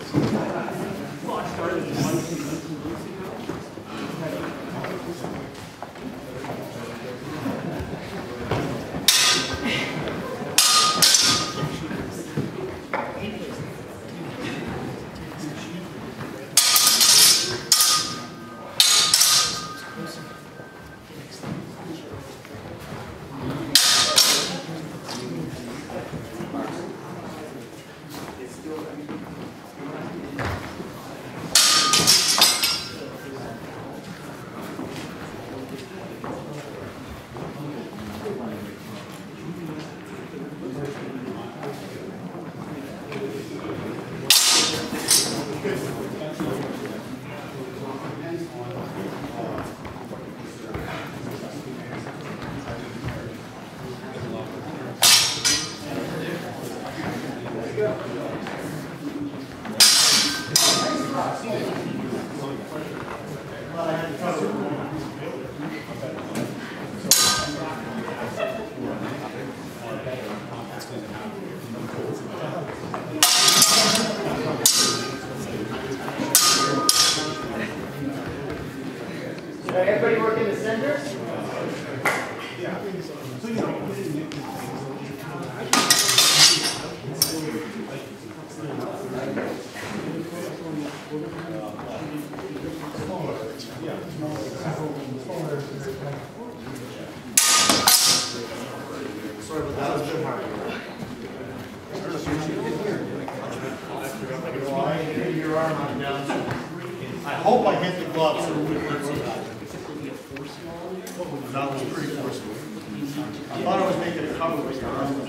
Everybody work in the center? I hope I hit the glove so that was pretty forceful. I thought I was making a cover with your arm.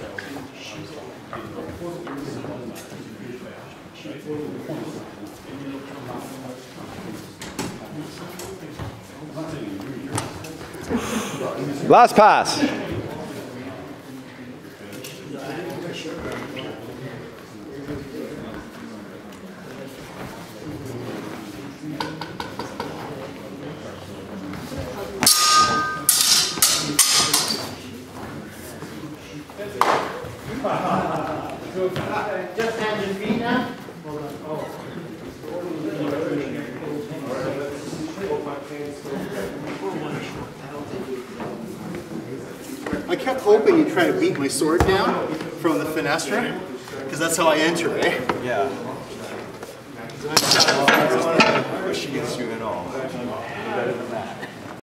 Last pass. Just hands and feet now. I kept hoping you'd try to beat my sword down from the fenestra, because that's how I enter, eh? Yeah. I wish she gets you at all. Better than that.